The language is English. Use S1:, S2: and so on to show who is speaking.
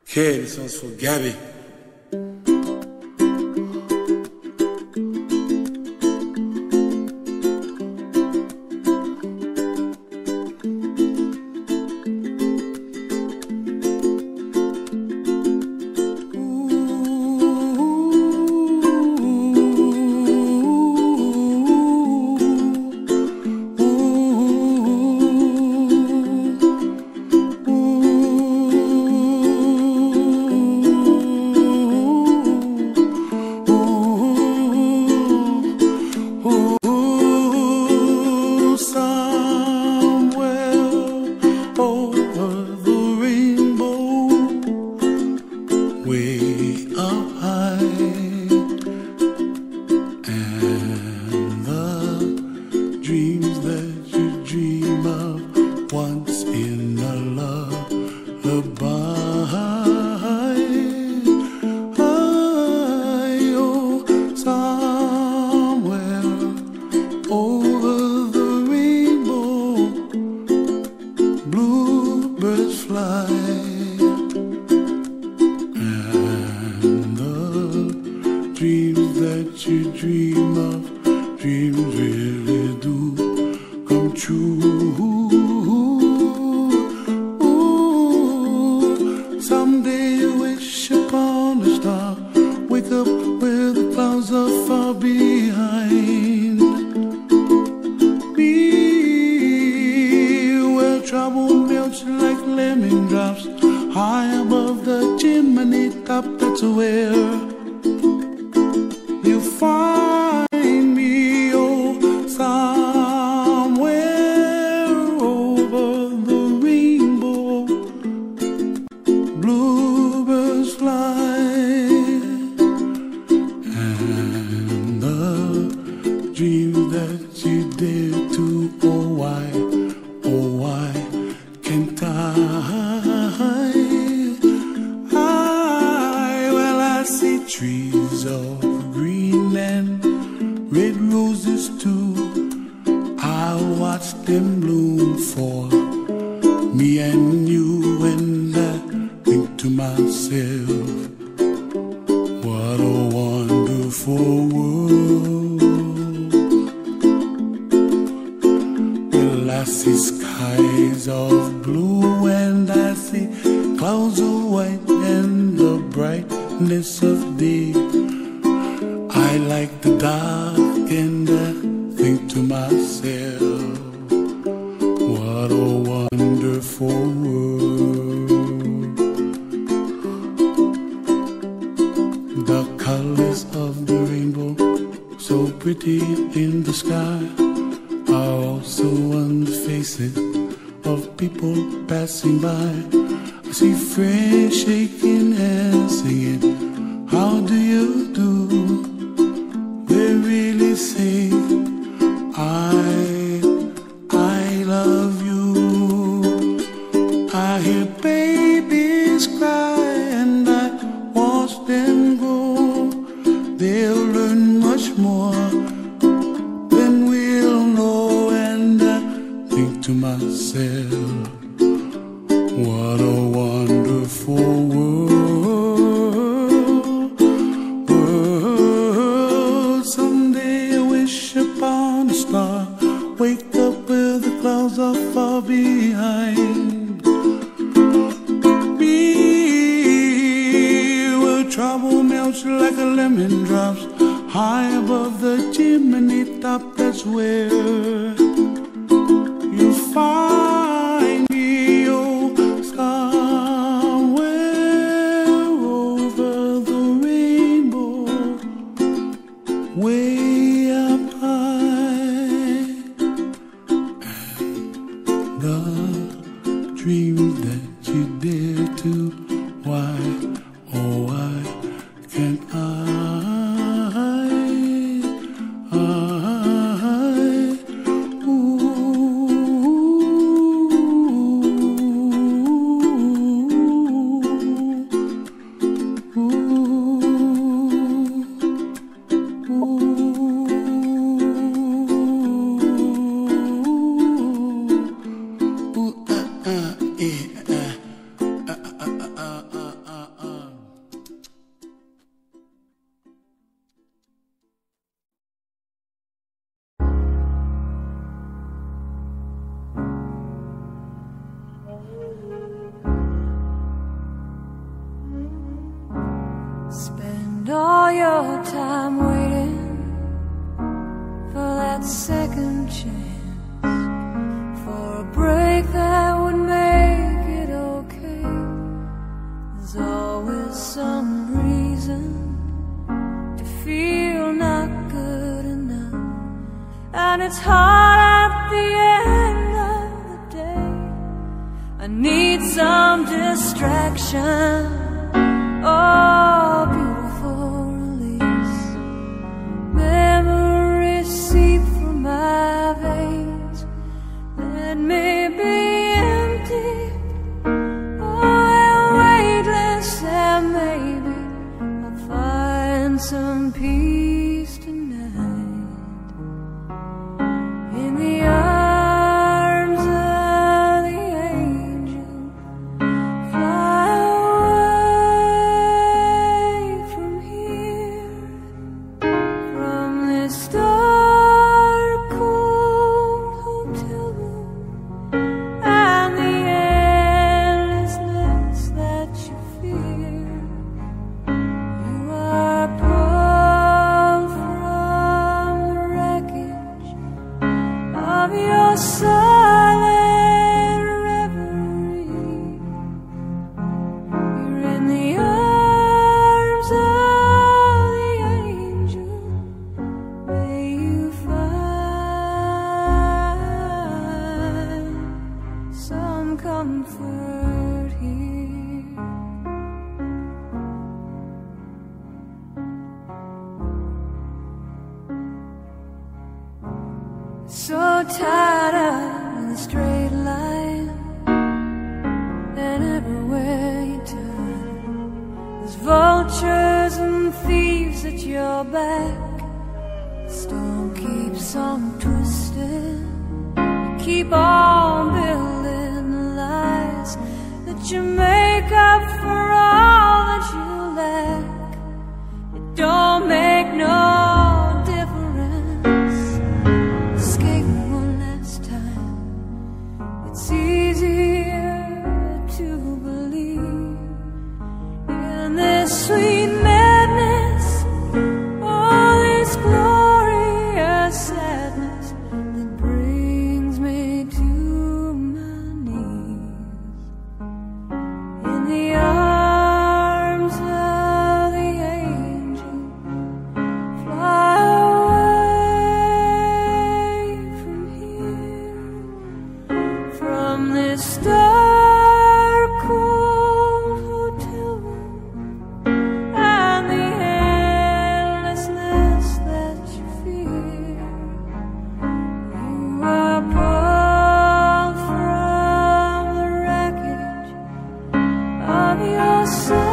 S1: Okay, this one's for Gabby. Way up high, and the dreams that you dream of once in a lullaby. Oh, somewhere over the rainbow, bluebirds fly. Dreams that you dream of, dreams really do come true. Ooh, someday you wish upon a star, wake up where the clouds are far behind. Be where trouble melts like lemon drops, high above the chimney top. That's where you find me, oh, somewhere over the rainbow, bluebirds fly, and the dreams that you dare to, oh why can't well, I see trees of Greenland, red roses too. I watch them bloom for me and you, and I think to myself, what a wonderful world. Well, I see skies of blue, and I see clouds of white, and the brightness of day. I like the dark, and I think to myself, what a wonderful world. The colors of the rainbow, so pretty in the sky, are also on the faces of people passing by. I see friends shaking hands, singing, how do you do? They really say, I love you. I hear babies cry, and I watch them grow. They'll learn much more than we'll know, and I think to myself, what a wonderful world. Someday I wish upon a star, wake up where the clouds are far behind. Be where trouble melts like a lemon drops, high above the chimney top. That's where you find me, oh, somewhere over the rainbow, way up high, and the dreams that you dare to, why, oh why can't
S2: your time waiting for that second chance, for a break that would make it okay. There's always some reason to feel not good enough, and it's hard at the end of the day. I need some distraction, oh, beautiful release. Memories seep through my veins. Let me be empty, oh, and weightless, and maybe I'll find some peace tonight in the arms of the angel. Fly away from here, from this dark, cold hotel room, and the endlessness that you fear. You are pulled from the wreckage of your silent reverie. You're in the arms of the angel. May you find some comfort here. So tired of the straight line, and everywhere you turn, there's vultures and thieves at your back. The storm keeps on twisting. You keep on building the lies that you make up for all that you lack. It don't make no difference. Escape one last time. It's easier to believe in this sweet madness, all this glorious sadness that brings me to my knees. In the arms of the angel, fly away from here, from this dark, cold hotel room, and the endlessness that you fear. You are pulled from the wreckage of your soul.